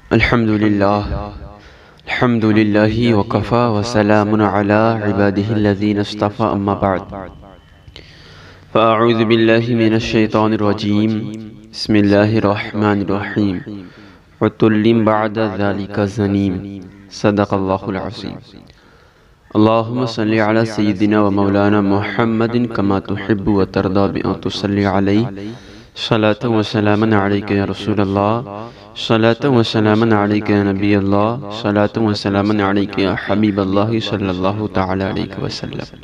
الحمد لله وكفى وسلام على عباده الذين اصطفى أما بعد فأعوذ بالله من الشيطان الرجيم بسم الله الرحمن الرحيم عتل بعد ذلك زنيم صدق الله العظيم اللهم صل على سيدنا ومولانا محمد كما تحب وترضى بأن تصلي عليه صلاة وسلاما عليك يا رسول الله صلاة وسلاما عليك يا نبي الله صلاة وسلاما عليك يا حبيب الله صلی اللہ تعالی علیہ وسلم۔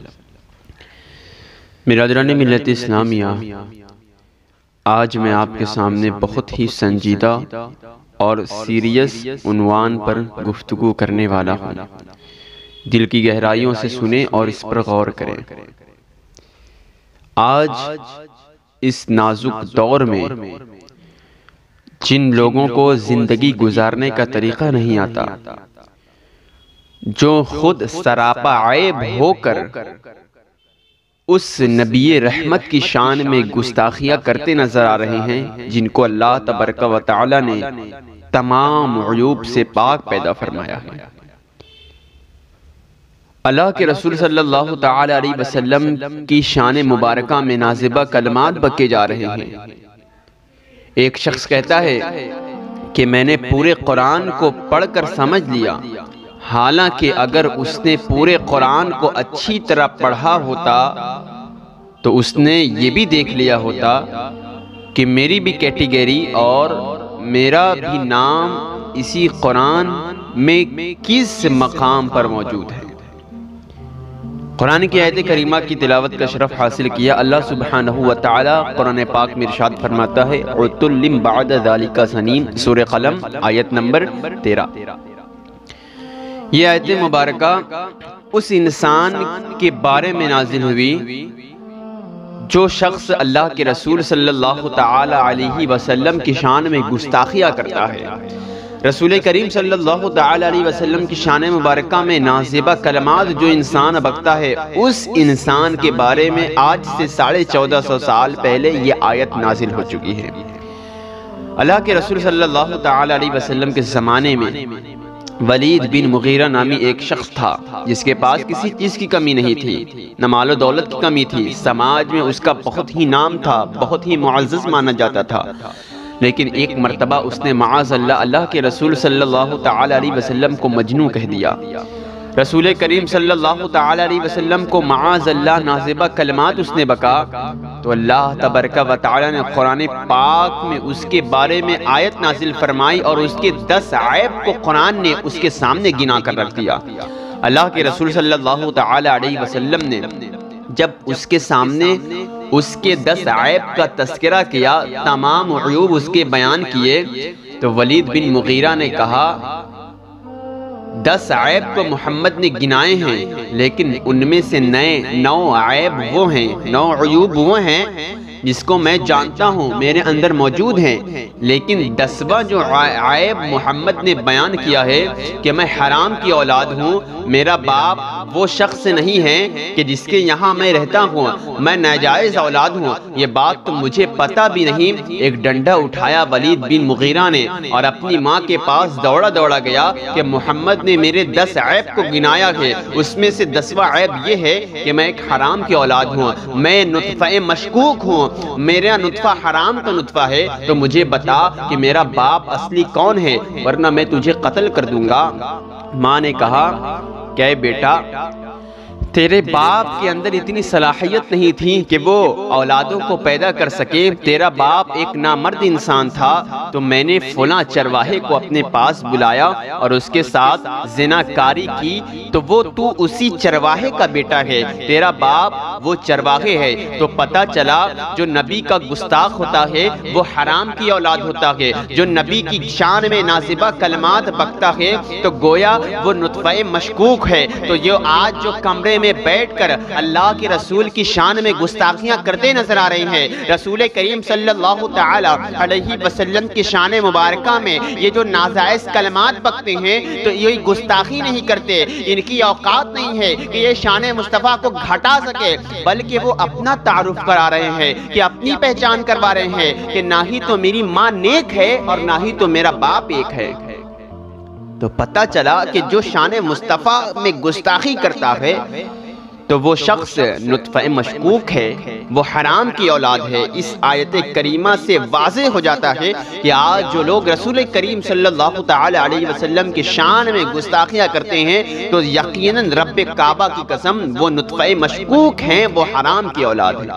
برادران ملت اسلامیہ، آج میں آپ کے سامنے بہت ہی سنجیدہ اور سیریس عنوان پر گفتگو کرنے والا ہوں۔ دل کی گہرائیوں سے سنیں اور اس پر غور کریں۔ آج اس نازک دور میں جن لوگوں کو زندگی گزارنے کا طریقہ نہیں آتا، جو خود سراپا عیب ہو کر اس نبی رحمت کی شان میں گستاخیاں کرتے نظر آ رہے ہیں، جن کو اللہ تبارک و تعالی نے تمام عیوب سے پاک پیدا فرمایا ہے۔ اللہ کے رسول صلی اللہ تعالی علیہ وسلم کی شان مبارکہ میں نازبہ کلمات بکے جا رہے ہیں۔ ایک شخص کہتا ہے کہ میں نے پورے قرآن کو پڑھ کر سمجھ لیا، حالانکہ اگر اس نے پورے قرآن کو اچھی طرح پڑھا ہوتا تو اس نے یہ بھی دیکھ لیا ہوتا کہ میری بھی کیٹیگری اور میرا بھی نام اسی قرآن میں کس مقام پر موجود ہے۔ قرآن کی آیت کریمہ کی تلاوت کا شرف حاصل کیا۔ اللہ سبحانہ وتعالی قرآن پاک میں ارشاد فرماتا ہے عتل بعد ذلک زنیم، سورہ قلم آیت نمبر 13۔ یہ آیت مبارکہ اس انسان کے بارے میں نازل ہوئی جو شخص اللہ کے رسول صلی اللہ تعالی علیہ وسلم کی شان میں گستاخیاں کرتا ہے۔ رسول کریم صلی اللہ تعالی علیہ وسلم کی شان مبارکہ میں نازبہ کلمات جو انسان بکتا ہے، اس انسان کے بارے میں آج سے 1450 سال پہلے یہ آیت نازل ہو چکی ہے۔ اللہ کے رسول صلی اللہ تعالی علیہ وسلم کے زمانے میں ولید بن مغیرہ نامی ایک شخص تھا جس کے پاس کسی چیز کی کمی نہیں تھی، نہ مال و دولت کی کمی تھی، سماج میں اس کا بہت ہی نام تھا، بہت ہی معزز مانا جاتا تھا۔ لیکن ایک مرتبہ اس نے معاذ اللہ کے رسول صلی اللہ تعالی علیہ وسلم کو مجنون کہہ دیا۔ رسول کریم صلی اللہ تعالی علیہ وسلم کو معاذ اللہ نازبہ کلمات اس نے بکا تو اللہ تبارک و تعالی نے قرآن پاک میں اس کے بارے میں آیت نازل فرمائی اور اس کے 10 عیب کو قرآن نے اس کے سامنے گنا کر رکھ دیا۔ اللہ کے رسول صلی اللہ تعالی علیہ وسلم نے جب اس کے سامنے اس کے 10 عیب کا تذکرہ کیا، تمام عیوب اس کے بیان کیے، تو ولید بن مغیرہ نے کہا 10 عیب کو محمد نے گنائے ہیں، لیکن ان میں سے 9 عیب وہ ہیں، 9 عیوب وہ ہیں جس کو میں جانتا ہوں میرے اندر موجود ہیں، لیکن 10واں جو عیب محمد نے بیان کیا ہے کہ میں حرام کی اولاد ہوں، میرا باپ وہ شخص نہیں ہے کہ جس کے یہاں میں رہتا ہوں، میں ناجائز اولاد ہوں، یہ بات تو مجھے پتہ بھی نہیں۔ ایک ڈنڈا اٹھایا ولید بن مغیرہ نے اور اپنی ماں کے پاس دوڑا گیا کہ محمد نے میرے 10 عیب کو گنایا ہے، اس میں سے 10واں عیب یہ ہے کہ میں ایک حرام کی اولاد ہوں، میں نطفہ مشکوک ہوں، میرا نطفہ حرام کا نطفہ ہے، تو مجھے بتا کہ میرا باپ اصلی کون ہے، ورنہ میں تجھے قتل کر دوں گا۔ ماں نے کہا کہ بیٹا، تیرے باپ کے اندر اتنی صلاحیت نہیں تھی کہ وہ اولادوں کو پیدا کر سکے، تیرا باپ ایک نامرد انسان تھا، تو میں نے فلاں چرواہے کو اپنے پاس بلایا اور اس کے ساتھ زناکاری کی، تو وہ تو اسی چرواہے کا بیٹا ہے، تیرا باپ وہ چرواہے ہے۔ تو پتہ چلا جو نبی کا گستاخ ہوتا ہے وہ حرام کی اولاد ہوتا ہے، جو نبی کی شان میں نازبہ کلمات بکتا ہے تو گویا وہ نطفہ مشکوک ہے۔ تو یہ آج جو کمرے میں بیٹھ کر اللہ کے رسول کی شان میں گستاخیاں کرتے نظر آ رہے ہیں، رسول کریم صلی اللہ تعالی علیہ وسلم کی شان مبارکہ میں یہ جو ناجائز کلمات بکتے ہیں تو یہ گستاخی نہیں کرتے، ان کی اوقات نہیں ہے کہ یہ شان مصطفیٰ کو گھٹا سکے، بلکہ وہ اپنا تعارف کرا رہے ہیں کہ اپنی پہچان کروا رہے ہیں کہ نہ ہی تو میری ماں نیک ہے اور نہ ہی تو میرا باپ ایک ہے۔ تو پتہ چلا کہ جو شان مصطفیٰ میں گستاخی کرتا ہے تو وہ شخص نطفہ مشکوک ہے، وہ حرام کی اولاد ہے۔ اس آیت کریمہ سے واضح ہو جاتا ہے کہ آج جو لوگ رسول کریم صلی اللہ تعالی علیہ وسلم کی شان میں گستاخیاں کرتے ہیں تو یقیناً رب کعبہ کی قسم وہ نطفہ مشکوک ہیں، وہ حرام کی اولاد ہیں۔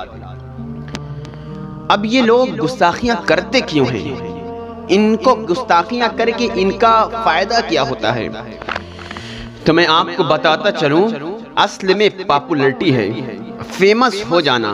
اب یہ لوگ گستاخیاں کرتے کیوں ہیں؟ ان کو گستاخیاں کر کے ان کا فائدہ کیا ہوتا ہے؟ تو میں آپ کو بتاتا چلوں، اصل میں پاپولرٹی ہے، فیمس ہو جانا،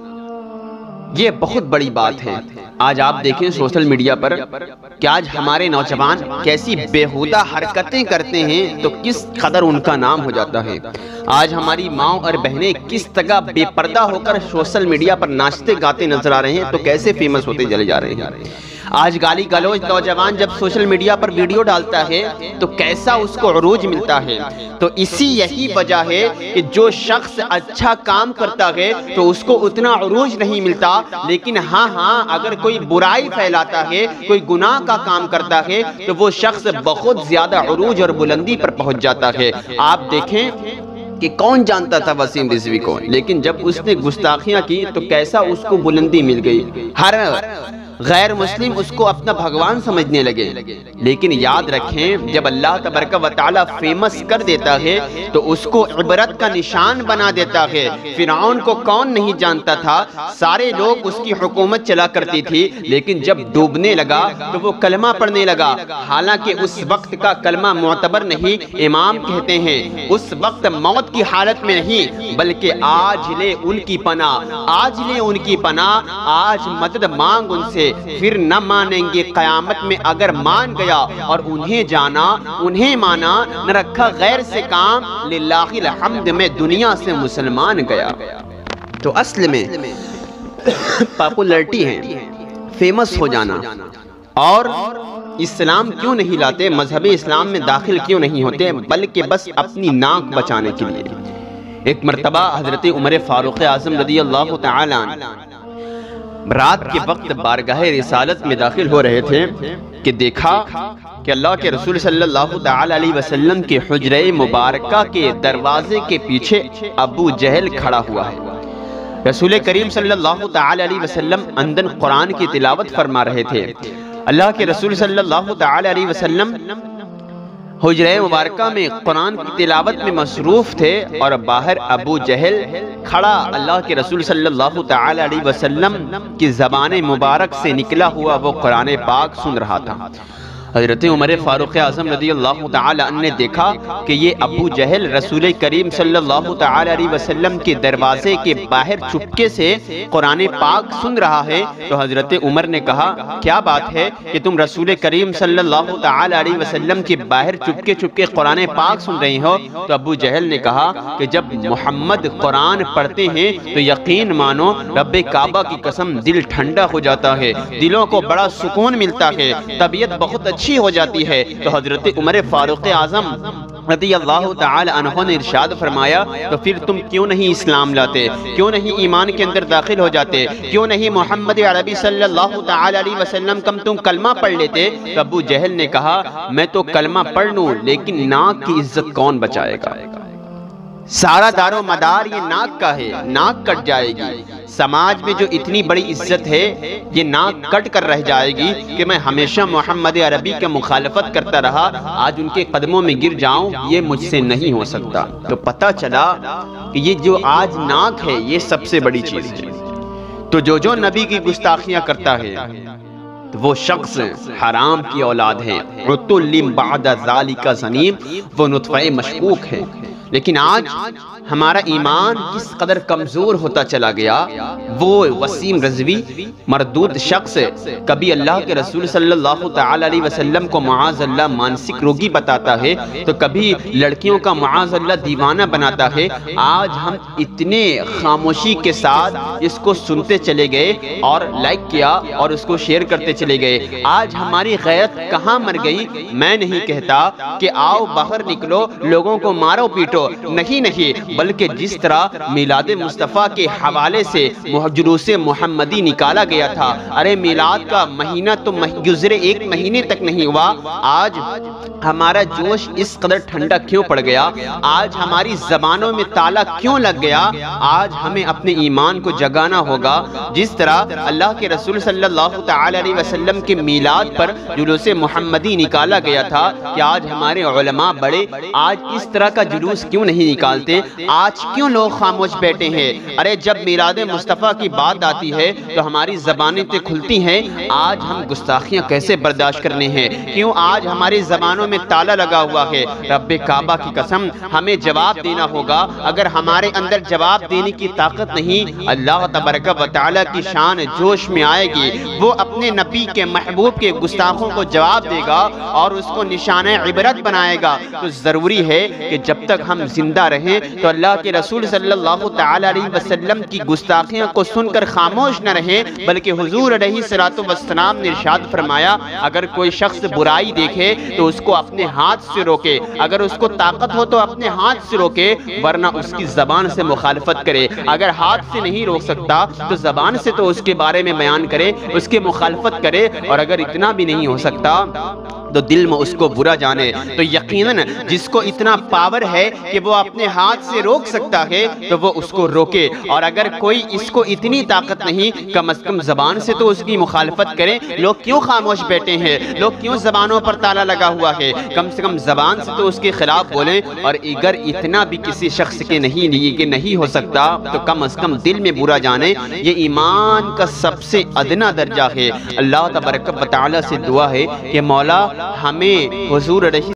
یہ بہت بڑی بات ہے۔ آج آپ دیکھیں سوشل میڈیا پر کہ آج ہمارے نوجوان کیسی بیہودہ حرکتیں کرتے ہیں تو کس قدر ان کا نام ہو جاتا ہے۔ آج ہماری ماں اور بہنیں کس طرح بے پردہ ہو کر سوشل میڈیا پر ناچتے گاتے نظر آ رہے ہیں تو کیسے فیمس ہوتے چلے جا رہے ہیں۔ آج گالی گلوچ نوجوان جب سوشل میڈیا پر ویڈیو ڈالتا ہے تو کیسا اس کو عروج ملتا ہے۔ تو یہی وجہ ہے کہ جو شخص اچھا کام کرتا ہے تو اس کو اتنا عروج نہیں ملتا، لیکن ہاں اگر کوئی برائی پھیلاتا ہے، کوئی گناہ کا کام کرتا ہے تو وہ شخص بہت زیادہ عروج اور بلندی پر پہنچ جاتا ہے۔ آپ دیکھیں کہ کون جانتا تھا وسیم رضوی کو، لیکن جب اس نے گستاخیاں کی تو کیسا اس کو بلندی مل گئی۔ ہر غیر مسلم اس کو اپنا بھگوان سمجھنے لگے۔ لیکن یاد رکھیں جب اللہ تبارک و تعالی فیمس کر دیتا ہے تو اس کو عبرت کا نشان بنا دیتا ہے۔ فرعون کو کون نہیں جانتا تھا، سارے لوگ اس کی حکومت چلا کرتی تھی، لیکن جب ڈوبنے لگا تو وہ کلمہ پڑھنے لگا، حالانکہ اس وقت کا کلمہ معتبر نہیں۔ امام کہتے ہیں اس وقت موت کی حالت میں نہیں بلکہ آج لے ان کی پناہ، آج لے ان کی پناہ، آج مدد مانگ ان سے، پھر نہ مانیں گے قیامت میں اگر مان گیا، اور انہیں جانا انہیں مانا، نہ رکھا غیر سے کام، للہ الحمد میں دنیا سے مسلمان گیا۔ تو اصل میں پاپولرٹی ہے، فیمس ہو جانا۔ اور اسلام کیوں نہیں لاتے، مذہب اسلام میں داخل کیوں نہیں ہوتے، بلکہ بس اپنی ناک بچانے کے لیے۔ ایک مرتبہ حضرت عمر فاروق اعظم رضی اللہ تعالی عنہ رات کے وقت بارگاہ رسالت میں داخل ہو رہے تھے کہ دیکھا کہ اللہ کے رسول صلی اللہ تعالی علیہ وسلم کے حجرہ مبارکہ کے دروازے کے پیچھے ابو جہل کھڑا ہوا ہے۔ رسول کریم صلی اللہ تعالی علیہ وسلم اندر قرآن کی تلاوت فرما رہے تھے۔ اللہ کے رسول صلی اللہ تعالی علیہ وسلم حجرہ مبارکہ میں قرآن کی تلاوت میں مصروف تھے، اور باہر ابو جہل کھڑا اللہ کے رسول صلی اللہ تعالی علیہ وسلم کی زبان مبارک سے نکلا ہوا وہ قرآن پاک سن رہا تھا۔ حضرت عمر فاروق اعظم رضی اللہ تعالی عنہ نے دیکھا کہ یہ ابو جہل رسول کریم صلی اللہ تعالی علیہ وسلم کے دروازے کے باہر چپکے سے قرآن پاک سن رہا ہے، تو حضرت عمر نے کہا کیا بات ہے کہ تم رسول کریم صلی اللہ تعالی علیہ وسلم کے باہر چپکے قرآن پاک سن رہے ہو؟ تو ابو جہل نے کہا کہ جب محمد قرآن پڑھتے ہیں تو یقین مانو رب کعبہ کی قسم دل ٹھنڈا ہو جاتا ہے، دلوں کو بڑا سکون ملتا ہے، طبیعت بہت اچھی ہو جاتی ہے۔ تو حضرت عمر فاروق اعظم رضی اللہ تعالی عنہ نے ارشاد فرمایا تو پھر تم کیوں نہیں اسلام لاتے، کیوں نہیں ایمان کے اندر داخل ہو جاتے، کیوں نہیں محمد عربی صلی اللہ تعالی علیہ وسلم کم تم کلمہ پڑھ لیتے؟ تو ابو جہل نے کہا میں تو کلمہ پڑھ لوں لیکن ناک کی عزت کون بچائے گا؟ سارا دار و مدار یہ ناک کا ہے، ناک کٹ جائے گی۔ سماج میں جو اتنی بڑی عزت ہے یہ ناک کٹ کر رہ جائے گی کہ میں ہمیشہ محمد عربی کے مخالفت کرتا رہا، آج ان کے قدموں میں گر جاؤں، یہ مجھ سے نہیں ہو سکتا۔ تو پتہ چلا کہ یہ جو آج ناک ہے یہ سب سے بڑی چیز ہے۔ تو جو نبی کی گستاخیاں کرتا ہے تو وہ شخص حرام کی اولاد ہے، عتل بعد ذالک زنیم، وہ نطفہ مشکوک ہے۔ لیکن آج ہمارا ایمان کس قدر کمزور ہوتا چلا گیا۔ وہ وسیم رضوی مردود شخص کبھی اللہ کے رسول صلی اللہ تعالی علیہ وسلم کو معاذ اللہ مانسک روگی بتاتا ہے تو کبھی لڑکیوں کا معاذ اللہ دیوانہ بناتا ہے۔ آج ہم اتنے خاموشی کے ساتھ اس کو سنتے چلے گئے اور لائک کیا اور اس کو شیئر کرتے چلے گئے۔ آج ہماری غیرت کہاں مر گئی؟ میں نہیں کہتا کہ آؤ باہر نکلو لوگوں کو مارو پیٹو، نہیں، بلکہ جس طرح میلاد مصطفیٰ کے حوالے سے جلوس محمدی نکالا گیا تھا، ارے میلاد کا مہینہ تو گزرے 1 مہینے تک نہیں ہوا، آج ہمارا جوش اس قدر ٹھنڈا کیوں پڑ گیا؟ آج ہماری زبانوں میں تالا کیوں لگ گیا؟ آج ہمیں اپنے ایمان کو جگانا ہوگا۔ جس طرح اللہ کے رسول صلی اللہ تعالی علیہ وسلم کے میلاد پر جلوس محمدی نکالا گیا تھا کہ آج ہمارے علماء بڑے آج اس طرح کا جلوس کیوں نہیں نکالتے؟ آج کیوں لوگ خاموش بیٹھے ہیں؟ ارے جب میلاد مصطفیٰ کی بات آتی ہے تو ہماری زبانیں تو کھلتی ہیں، آج ہم گستاخیاں کیسے برداشت کرنے ہیں؟ کیوں آج ہماری زبانوں میں تالا لگا ہوا ہے؟ رب کعبہ کی قسم ہمیں جواب دینا ہوگا۔ اگر ہمارے اندر جواب دینے کی طاقت نہیں، اللہ تبارک و تعالیٰ کی شان جوش میں آئے گی، وہ اپنے نبی کے محبوب کے گستاخوں کو جواب دے گا اور اس کو نشانہ عبرت بنائے گا۔ تو ضروری ہے کہ جب تک ہم زندہ رہیں تو اللہ کے رسول صلی اللہ تعالی علیہ وسلم کی گستاخیاں کو سن کر خاموش نہ رہیں، بلکہ حضور علیہ الصلوۃ والسلام نے ارشاد فرمایا اگر کوئی شخص برائی دیکھے تو اس کو اپنے ہاتھ سے روکے، اگر اس کو طاقت ہو تو اپنے ہاتھ سے روکے، ورنہ اس کی زبان سے مخالفت کرے۔ اگر ہاتھ سے نہیں روک سکتا تو زبان سے تو اس کے بارے میں بیان کرے، اس کی مخالفت کرے، اور اگر اتنا بھی نہیں ہو سکتا تو دل میں اس کو برا جانے۔ تو یقیناً جس کو اتنا پاور ہے کہ وہ اپنے ہاتھ سے روک سکتا ہے تو وہ اس کو روکے، اور اگر کوئی اس کو اتنی طاقت نہیں، کم از کم زبان سے تو اس کی مخالفت کرے۔ لوگ کیوں خاموش بیٹھے ہیں؟ لوگ کیوں زبانوں پر تالا لگا ہوا ہے؟ کم سے کم زبان سے تو اس کے خلاف بولیں، اور اگر اتنا بھی کسی شخص کے نہیں ہو سکتا تو کم از کم دل میں برا جانے۔ یہ ایمان کا سب سے ادنا درجہ ہے۔ اللہ تبارک و تعالی سے دعا ہے کہ مولا ہمیں حضور علیہ